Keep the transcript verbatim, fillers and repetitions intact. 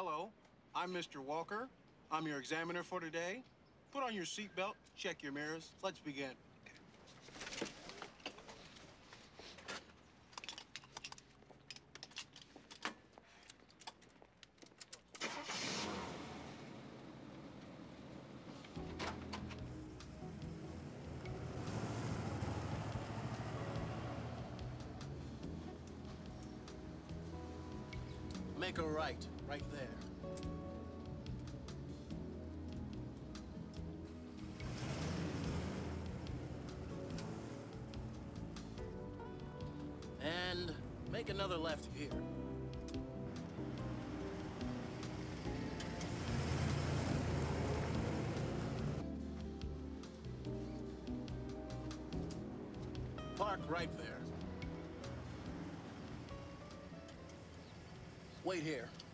Hello, I'm Mister Walker. I'm your examiner for today. Put on your seatbelt, check your mirrors. Let's begin. Make a right, right there. And make another left here. Park right there. Wait here.